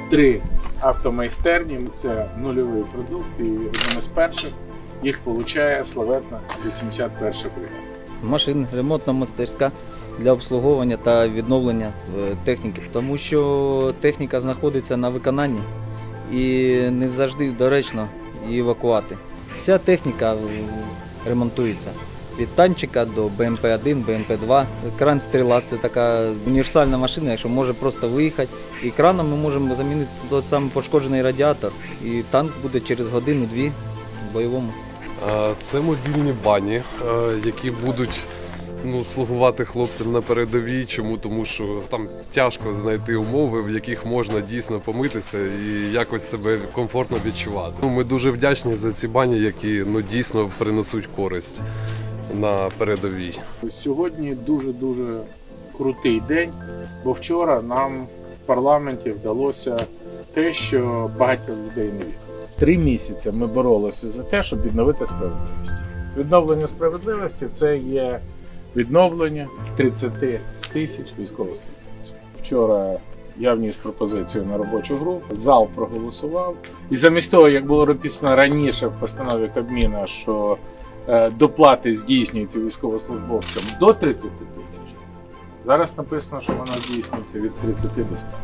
3 автомайстерні, це нульовий продукт, і одним із перших їх отримує славетна 81-ша бригада. Машин, ремонтна майстерська для обслуговування та відновлення техніки, тому що техніка знаходиться на виконанні і не завжди доречно її евакувати. Вся техніка ремонтується. Від танчика до БМП-1, БМП-2. Кран «Стріла» – це така універсальна машина, що може просто виїхати. І краном ми можемо замінити той самий пошкоджений радіатор, і танк буде через годину-дві в бойовому. Це мобільні бані, які будуть слугувати хлопцям на передовій. Чому? Тому що там тяжко знайти умови, в яких можна дійсно помитися і якось себе комфортно відчувати. Ми дуже вдячні за ці бані, які дійсно принесуть користь на передовій. Сьогодні дуже крутий день, бо вчора нам в парламенті вдалося те, що багато людей не вірили. 3 місяці ми боролися за те, щоб відновити справедливість. Відновлення справедливості – це є відновлення 30 тисяч військовослужбовців. Вчора я вніс пропозицію на робочу групу, зал проголосував. І замість того, як було написано раніше в постанові Кабміна, що доплати здійснюються військовослужбовцям до 30 тисяч, зараз написано, що вона здійснюється від 30 до 100.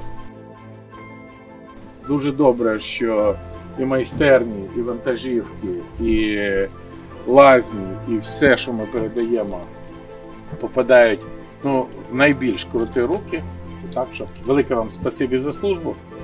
Дуже добре, що і майстерні, і вантажівки, і лазні, і все, що ми передаємо, попадають в найбільш круті руки. Так що велике вам спасибі за службу.